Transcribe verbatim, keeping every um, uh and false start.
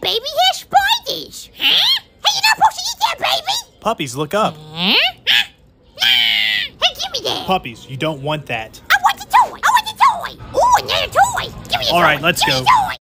baby has spiders. Huh? Hey, you're not supposed to eat that, baby. Puppies, look up. Huh? Hey, give me that. Puppies, you don't want that. I want the toy. I want the toy. Ooh, another toy. Give me a toy. All right, let's Give me go. a toy.